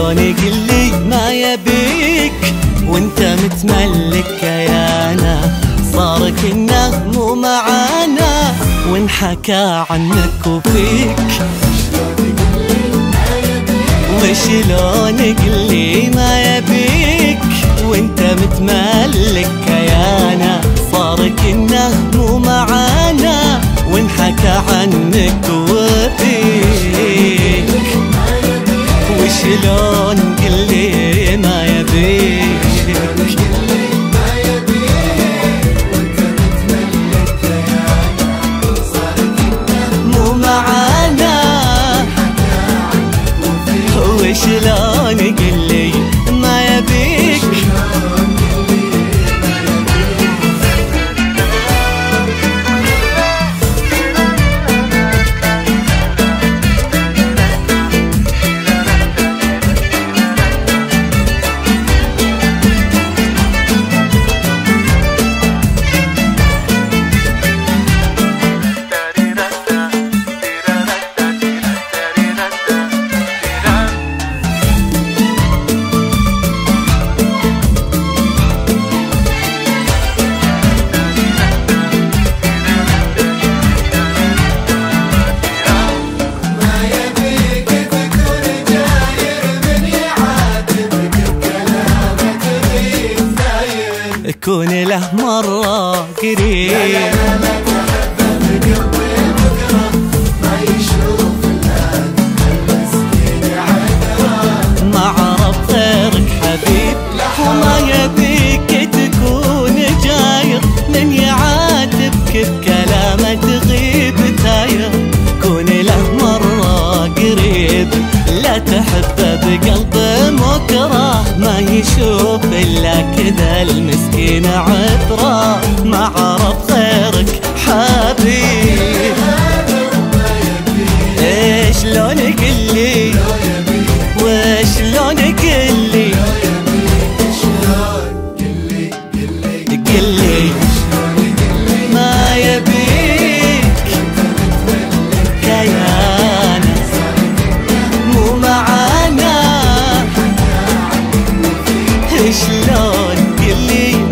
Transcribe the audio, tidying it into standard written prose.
شلون قلي ما يبيك وانت متملك كيانا، صار كنا مو معانا وانحكى عنك وفيك. وشلون قلي ما يبيك وانت متملك كيانا، صار كنا مو معانا وانحكى عنك وفيك. وشلون قلي ما يبيك مو معانا، وشلون قلي ما يبيك. كون له مرة قريب ما عرف غيرك حبيب، وما يبيك تكون جاير من يعاتبك بكلامه تغيب تاير. كون له مرة قريب لا تحبه بقلب مكره، ما يشوف إلا كذا المسكين عبره، ما عرف غيرك حبيب. شلون قلي وشلون قلي قلي ما يبيك كيانا مو معانا. شلون قلي